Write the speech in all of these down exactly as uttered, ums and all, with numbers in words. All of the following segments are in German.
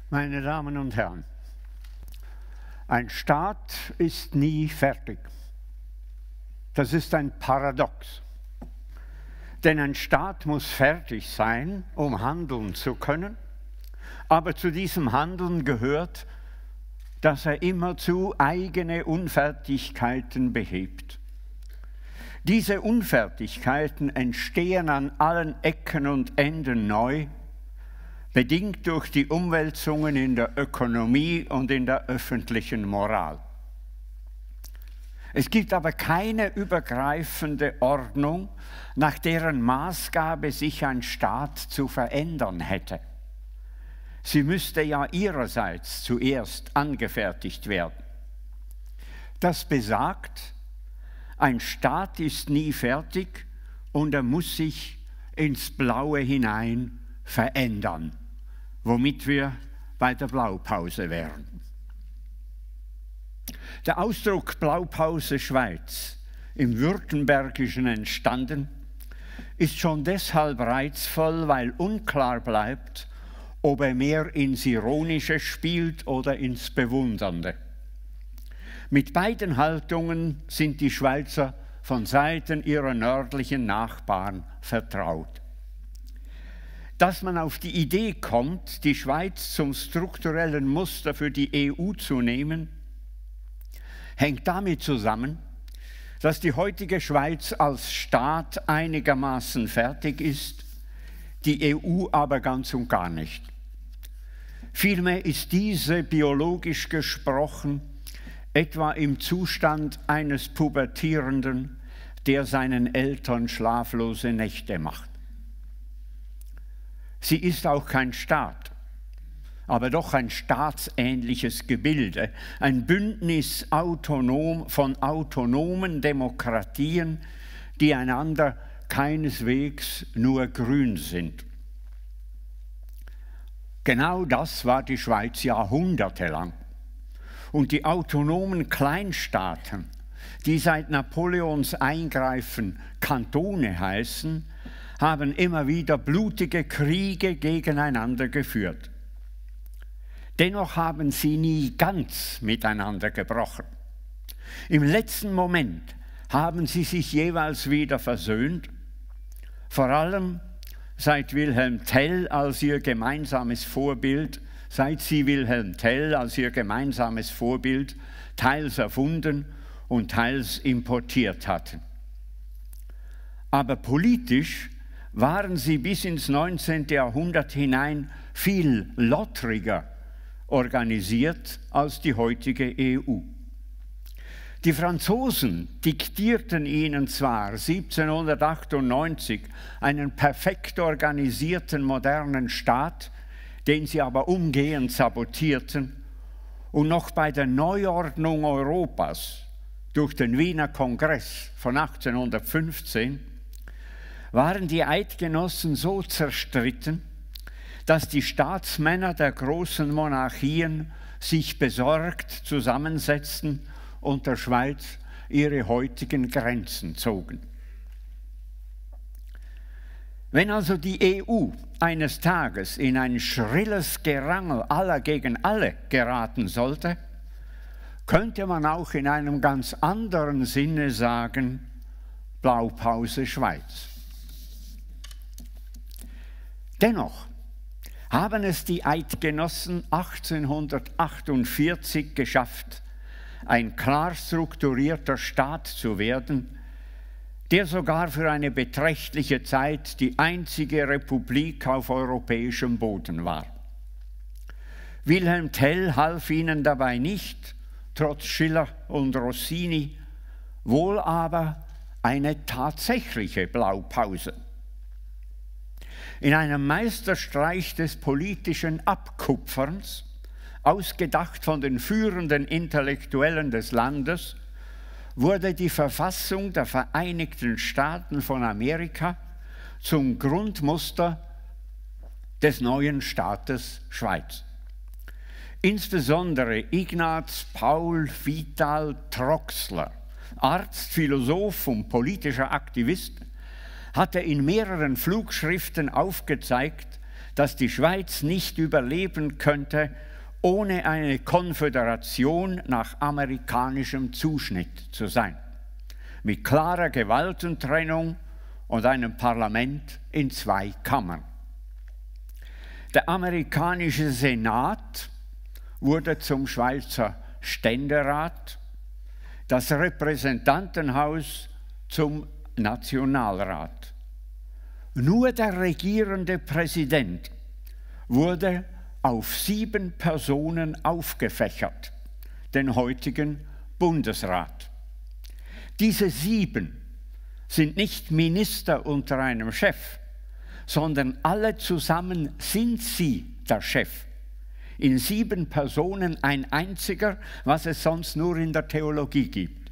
Meine Damen und Herren, ein Staat ist nie fertig. Das ist ein Paradox. Denn ein Staat muss fertig sein, um handeln zu können, aber zu diesem Handeln gehört, dass er immerzu eigene Unfertigkeiten behebt. Diese Unfertigkeiten entstehen an allen Ecken und Enden neu, bedingt durch die Umwälzungen in der Ökonomie und in der öffentlichen Moral. Es gibt aber keine übergreifende Ordnung, nach deren Maßgabe sich ein Staat zu verändern hätte. Sie müsste ja ihrerseits zuerst angefertigt werden. Das besagt, ein Staat ist nie fertig und er muss sich ins Blaue hinein verändern, womit wir bei der Blaupause wären. Der Ausdruck Blaupause Schweiz, im Württembergischen entstanden, ist schon deshalb reizvoll, weil unklar bleibt, ob er mehr ins Ironische spielt oder ins Bewundernde. Mit beiden Haltungen sind die Schweizer von Seiten ihrer nördlichen Nachbarn vertraut. Dass man auf die Idee kommt, die Schweiz zum strukturellen Muster für die E U zu nehmen, hängt damit zusammen, dass die heutige Schweiz als Staat einigermaßen fertig ist, die E U aber ganz und gar nicht. Vielmehr ist diese biologisch gesprochen etwa im Zustand eines Pubertierenden, der seinen Eltern schlaflose Nächte macht. Sie ist auch kein Staat, aber doch ein staatsähnliches Gebilde, ein Bündnis autonom von autonomen Demokratien, die einander keineswegs nur grün sind. Genau das war die Schweiz jahrhundertelang. Und die autonomen Kleinstaaten, die seit Napoleons Eingreifen Kantone heißen, haben immer wieder blutige Kriege gegeneinander geführt. Dennoch haben sie nie ganz miteinander gebrochen. Im letzten Moment haben sie sich jeweils wieder versöhnt, vor allem seit Wilhelm Tell als ihr gemeinsames Vorbild, seit sie Wilhelm Tell als ihr gemeinsames Vorbild teils erfunden und teils importiert hatten. Aber politisch waren sie bis ins neunzehnte Jahrhundert hinein viel lottriger organisiert als die heutige E U. Die Franzosen diktierten ihnen zwar siebzehnhundertachtundneunzig einen perfekt organisierten modernen Staat, den sie aber umgehend sabotierten, und noch bei der Neuordnung Europas durch den Wiener Kongress von achtzehnhundertfünfzehn waren die Eidgenossen so zerstritten, dass die Staatsmänner der großen Monarchien sich besorgt zusammensetzten und der Schweiz ihre heutigen Grenzen zogen. Wenn also die E U eines Tages in ein schrilles Gerangel aller gegen alle geraten sollte, könnte man auch in einem ganz anderen Sinne sagen, Blaupause Schweiz. Dennoch haben es die Eidgenossen achtzehnhundertachtundvierzig geschafft, ein klar strukturierter Staat zu werden, der sogar für eine beträchtliche Zeit die einzige Republik auf europäischem Boden war. Wilhelm Tell half ihnen dabei nicht, trotz Schiller und Rossini, wohl aber eine tatsächliche Blaupause. In einem Meisterstreich des politischen Abkupferns, ausgedacht von den führenden Intellektuellen des Landes, wurde die Verfassung der Vereinigten Staaten von Amerika zum Grundmuster des neuen Staates Schweiz. Insbesondere Ignaz Paul Vital Troxler, Arzt, Philosoph und politischer Aktivist, hatte in mehreren Flugschriften aufgezeigt, dass die Schweiz nicht überleben könnte ohne eine Konföderation nach amerikanischem Zuschnitt zu sein, mit klarer Gewaltentrennung und einem Parlament in zwei Kammern. Der amerikanische Senat wurde zum Schweizer Ständerat, das Repräsentantenhaus zum Nationalrat. Nur der regierende Präsident wurde auf sieben Personen aufgefächert, den heutigen Bundesrat. Diese sieben sind nicht Minister unter einem Chef, sondern alle zusammen sind sie der Chef. In sieben Personen ein einziger, was es sonst nur in der Theologie gibt.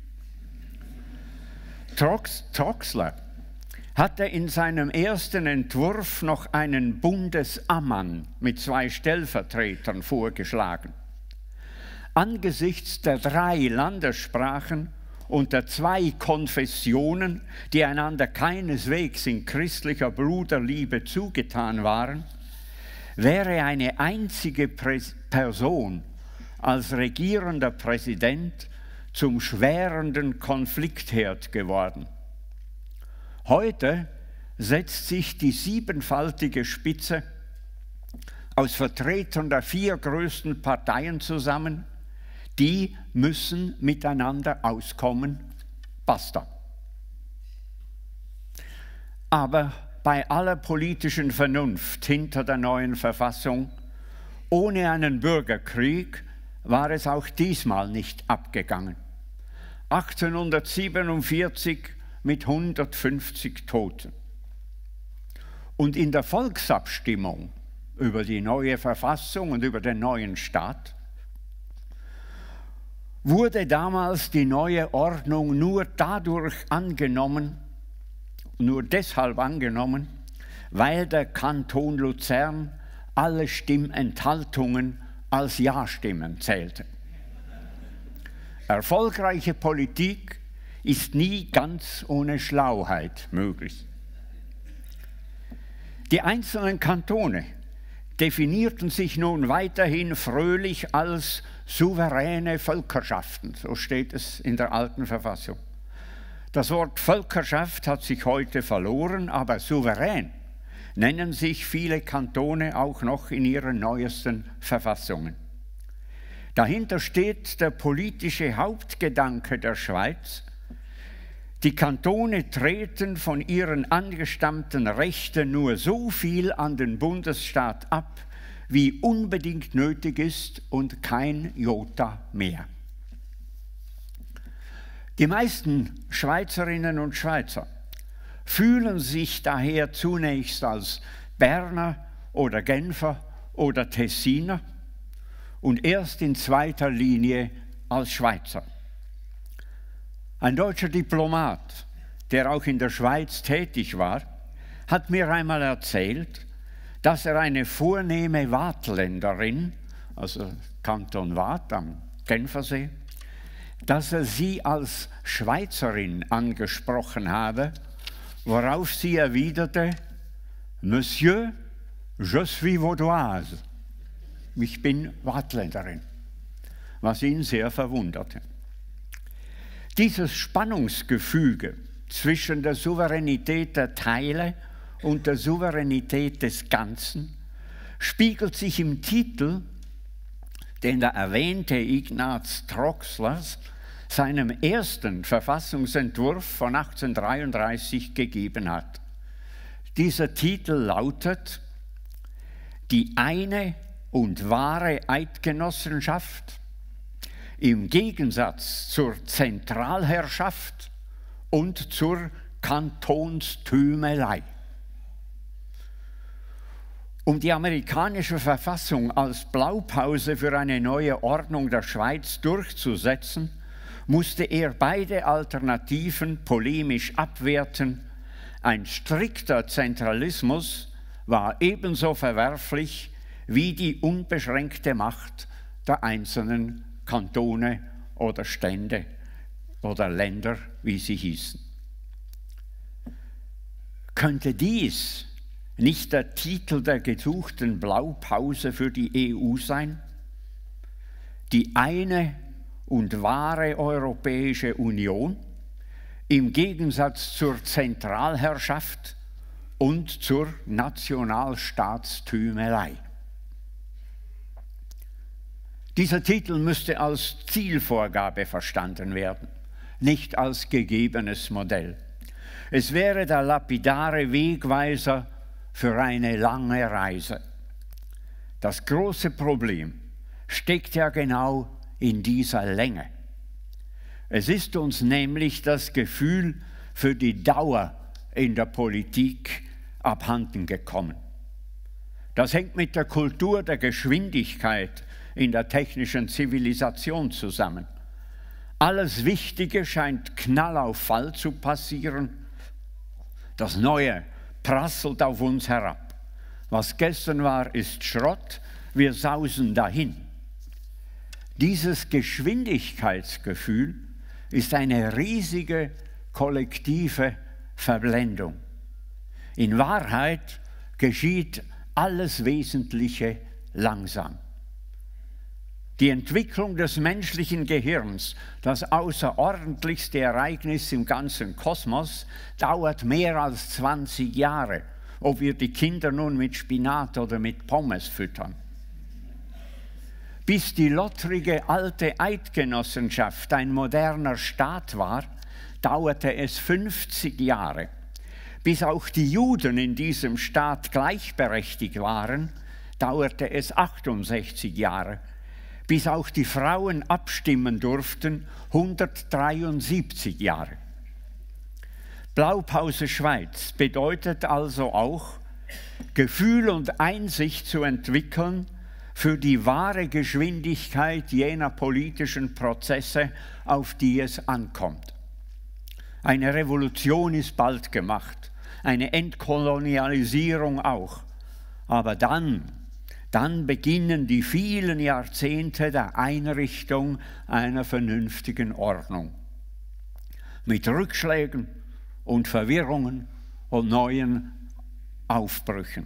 Trox, Troxler hatte in seinem ersten Entwurf noch einen Bundesammann mit zwei Stellvertretern vorgeschlagen. Angesichts der drei Landessprachen und der zwei Konfessionen, die einander keineswegs in christlicher Bruderliebe zugetan waren, wäre eine einzige Person als regierender Präsident zum schwerenden Konfliktherd geworden. Heute setzt sich die siebenfaltige Spitze aus Vertretern der vier größten Parteien zusammen. Die müssen miteinander auskommen. Basta. Aber bei aller politischen Vernunft hinter der neuen Verfassung, ohne einen Bürgerkrieg war es auch diesmal nicht abgegangen. achtzehnhundertsiebenundvierzig mit hundertfünfzig Toten. Und in der Volksabstimmung über die neue Verfassung und über den neuen Staat wurde damals die neue Ordnung nur dadurch angenommen, nur deshalb angenommen, weil der Kanton Luzern alle Stimmenthaltungen als Ja-Stimmen zählte. Erfolgreiche Politik ist nie ganz ohne Schlauheit möglich. Die einzelnen Kantone definierten sich nun weiterhin fröhlich als souveräne Völkerschaften, so steht es in der alten Verfassung. Das Wort Völkerschaft hat sich heute verloren, aber souverän nennen sich viele Kantone auch noch in ihren neuesten Verfassungen. Dahinter steht der politische Hauptgedanke der Schweiz. Die Kantone treten von ihren angestammten Rechten nur so viel an den Bundesstaat ab, wie unbedingt nötig ist und kein Jota mehr. Die meisten Schweizerinnen und Schweizer fühlen sich daher zunächst als Berner oder Genfer oder Tessiner und erst in zweiter Linie als Schweizer. Ein deutscher Diplomat, der auch in der Schweiz tätig war, hat mir einmal erzählt, dass er eine vornehme Waatländerin, also Kanton Waadt am Genfersee, dass er sie als Schweizerin angesprochen habe, worauf sie erwiderte: Monsieur, je suis vaudoise. Ich bin Waatländerin, was ihn sehr verwunderte. Dieses Spannungsgefüge zwischen der Souveränität der Teile und der Souveränität des Ganzen spiegelt sich im Titel, den der erwähnte Ignaz Troxlers seinem ersten Verfassungsentwurf von achtzehnhundertdreiunddreißig gegeben hat. Dieser Titel lautet: Die eine und wahre Eidgenossenschaft im Gegensatz zur Zentralherrschaft und zur Kantonstümelei. Um die amerikanische Verfassung als Blaupause für eine neue Ordnung der Schweiz durchzusetzen, musste er beide Alternativen polemisch abwerten. Ein strikter Zentralismus war ebenso verwerflich wie die unbeschränkte Macht der einzelnen Kantone oder Stände oder Länder, wie sie hießen. Könnte dies nicht der Titel der gesuchten Blaupause für die E U sein? Die eine und wahre Europäische Union im Gegensatz zur Zentralherrschaft und zur Nationalstaatstümelei. Dieser Titel müsste als Zielvorgabe verstanden werden, nicht als gegebenes Modell. Es wäre der lapidare Wegweiser für eine lange Reise. Das große Problem steckt ja genau in dieser Länge. Es ist uns nämlich das Gefühl für die Dauer in der Politik abhanden gekommen. Das hängt mit der Kultur der Geschwindigkeit in der technischen Zivilisation zusammen. Alles Wichtige scheint Knall auf Fall zu passieren. Das Neue prasselt auf uns herab. Was gestern war, ist Schrott. Wir sausen dahin. Dieses Geschwindigkeitsgefühl ist eine riesige kollektive Verblendung. In Wahrheit geschieht alles Wesentliche langsam. Die Entwicklung des menschlichen Gehirns, das außerordentlichste Ereignis im ganzen Kosmos, dauert mehr als zwanzig Jahre, ob wir die Kinder nun mit Spinat oder mit Pommes füttern. Bis die lottrige alte Eidgenossenschaft ein moderner Staat war, dauerte es fünfzig Jahre. Bis auch die Juden in diesem Staat gleichberechtigt waren, dauerte es achtundsechzig Jahre. Bis auch die Frauen abstimmen durften, hundertdreiundsiebzig Jahre. Blaupause Schweiz bedeutet also auch, Gefühl und Einsicht zu entwickeln für die wahre Geschwindigkeit jener politischen Prozesse, auf die es ankommt. Eine Revolution ist bald gemacht, eine Entkolonialisierung auch, aber dann Dann beginnen die vielen Jahrzehnte der Einrichtung einer vernünftigen Ordnung. Mit Rückschlägen und Verwirrungen und neuen Aufbrüchen.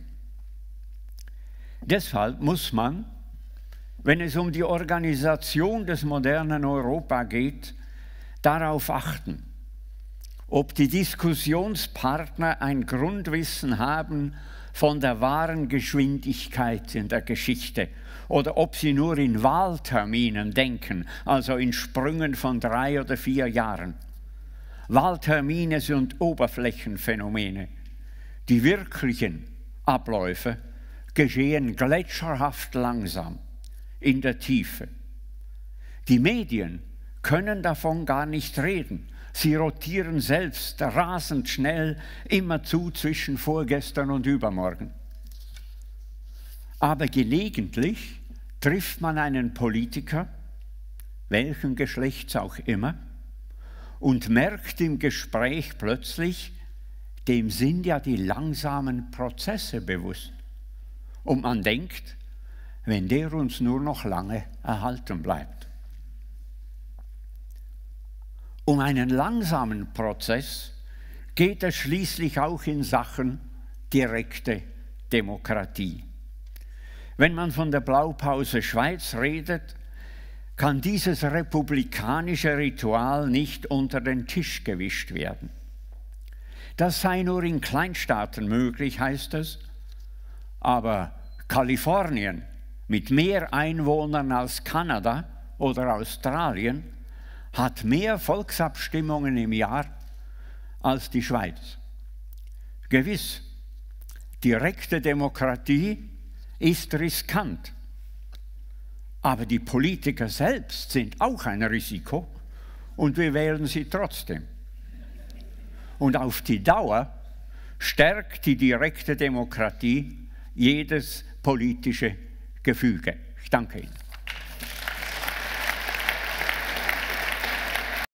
Deshalb muss man, wenn es um die Organisation des modernen Europa geht, darauf achten, ob die Diskussionspartner ein Grundwissen haben von der wahren Geschwindigkeit in der Geschichte oder ob sie nur in Wahlterminen denken, also in Sprüngen von drei oder vier Jahren. Wahltermine sind Oberflächenphänomene. Die wirklichen Abläufe geschehen gletscherhaft langsam in der Tiefe. Die Medien können davon gar nicht reden. Sie rotieren selbst rasend schnell, immerzu zwischen vorgestern und übermorgen. Aber gelegentlich trifft man einen Politiker, welchen Geschlechts auch immer, und merkt im Gespräch plötzlich, dem sind ja die langsamen Prozesse bewusst. Und man denkt, wenn der uns nur noch lange erhalten bleibt. Um einen langsamen Prozess geht es schließlich auch in Sachen direkte Demokratie. Wenn man von der Blaupause Schweiz redet, kann dieses republikanische Ritual nicht unter den Tisch gewischt werden. Das sei nur in Kleinstaaten möglich, heißt es, aber Kalifornien mit mehr Einwohnern als Kanada oder Australien hat mehr Volksabstimmungen im Jahr als die Schweiz. Gewiss, direkte Demokratie ist riskant, aber die Politiker selbst sind auch ein Risiko und wir wählen sie trotzdem. Und auf die Dauer stärkt die direkte Demokratie jedes politische Gefüge. Ich danke Ihnen.